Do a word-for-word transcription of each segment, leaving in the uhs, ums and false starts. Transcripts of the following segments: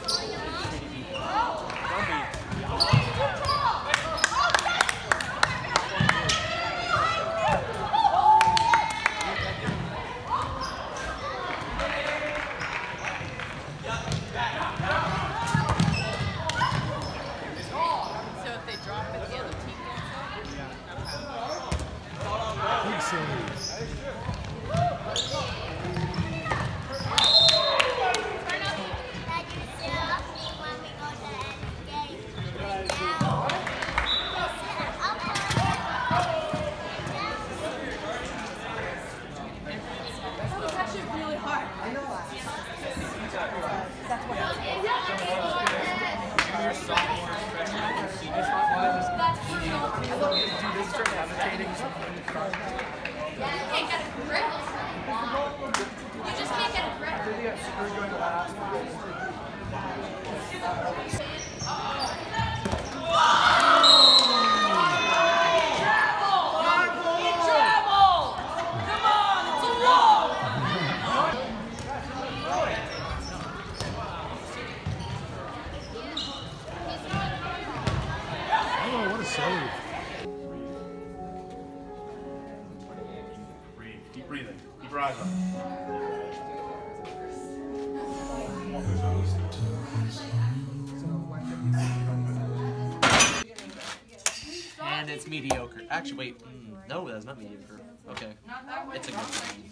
And it's mediocre. Actually, wait. Mm, no, that's not mediocre. Okay. It's a good thing.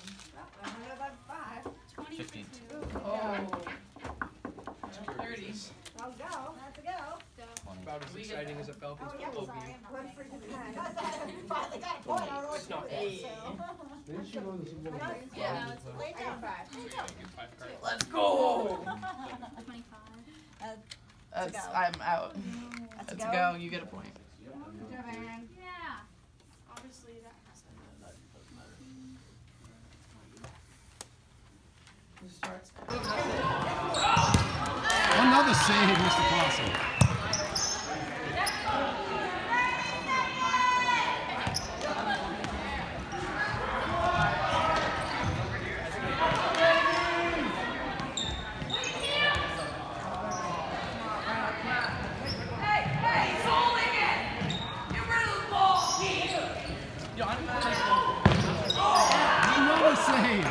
fifteen. Oh. thirty. I'll go. Let's go. About as exciting as a Falcons football game. It's not eight. Yeah. Let's go. twenty-five. That's, I'm out. Let's go. go. You get a point. Yeah. Obviously that has to Another save, Mister Clausen. Another save.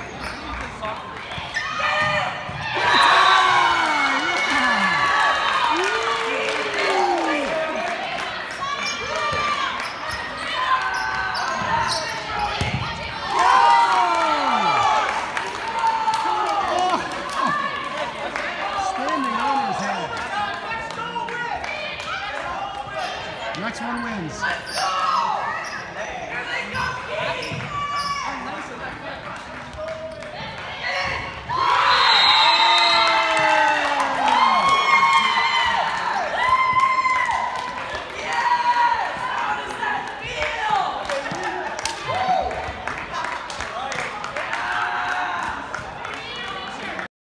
Next one wins.